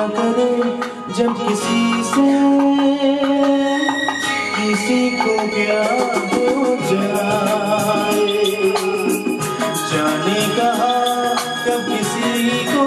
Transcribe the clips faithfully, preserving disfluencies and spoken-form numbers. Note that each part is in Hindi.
क्या करे जब किसी से किसी को प्यार हो जाए, जाने कहाँ कब किसी को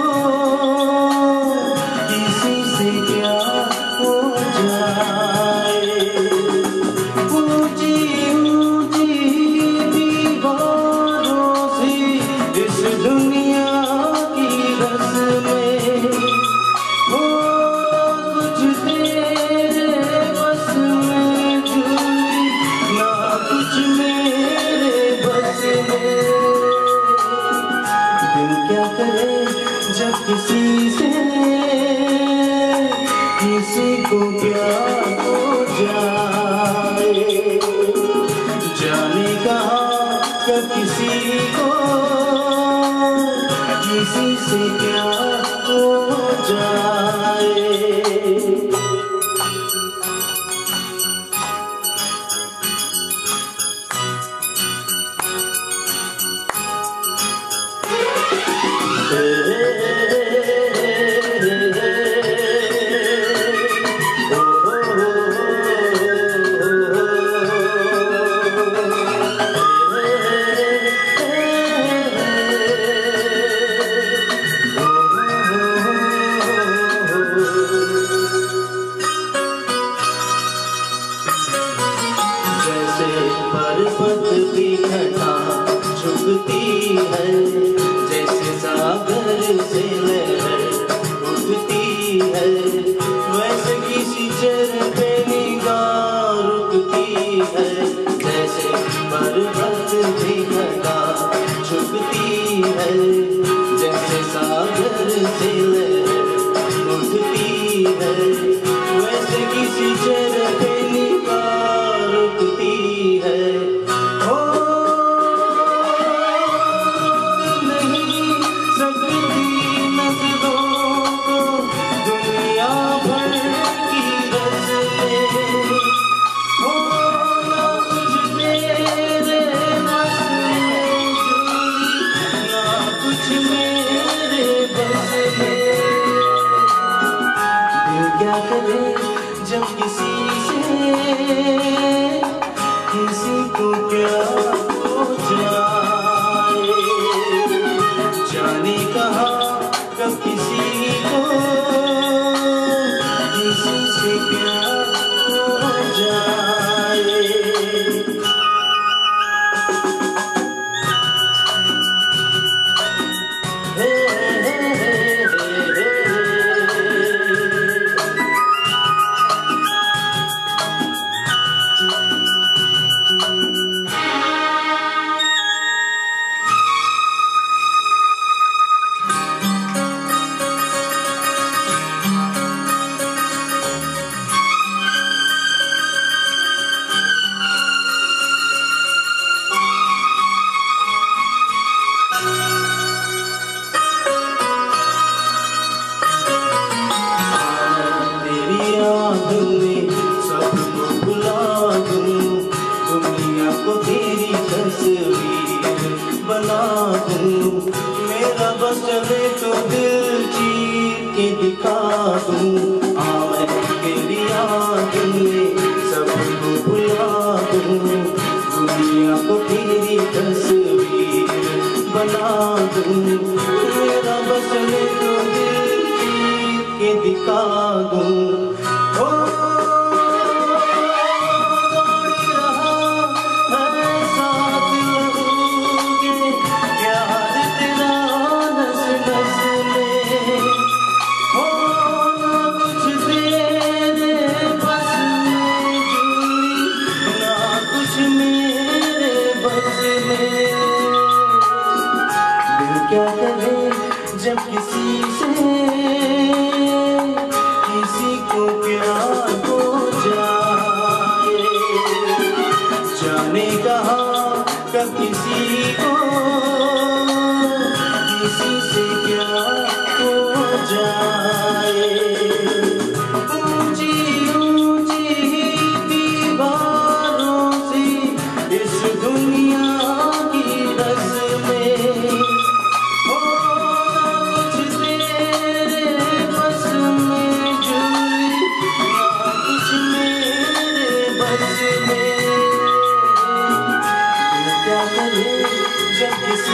किसी से प्यार हो जाए। ऊंची ऊंची दीवारों से इस दुनिया की रस्में हो कुछ तेरे बस में झूली, ना कुछ मेरे बस में। दिल क्या करे जब किसी से किसी को प्यार हो जाए, जाने कहाँ कब किसी को किसी से प्यार हो जाए। पर्वत की घटा झुकती है, जैसे सागर से लहर उठती है, वैसे किसी चरण पे निगाह रुकती है। जैसे पर्वत की घटा झुकती है, जैसे सागर से लहर उठती है, वैसे किसी चरण पे निगाह रुकती है। ओ नहीं सकती नजरों को दुनिया भर की रस्में, ओ ना कुछ मेरे बस में झूली, ना कुछ मेरे बस में। दिल क्या करे जब किसी से किसी को प्यार हो जाए, जाने कहाँ कब किसी को किसी से प्यार हो जाए। हे हे हे हे सबको भुला दूं, दुनिया को तेरी तस्वीर बना दूं, मेरा बस चले तो दिल चीर के दिखा दूं। हाँ मैं तेरी याद में सबको भुला दूं, दुनिया को तेरी तस्वीर बना दूं, मेरा बस चले तो दिल चीर के दिखा दूं। क्या करे जब किसी से किसी को प्यार हो जाए, जाने कहाँ कब किसी को किसी से प्यार हो जाए। ऊंची ऊंची दीवारों से इस दुनिया की रस्में, हो कुछ जब किसी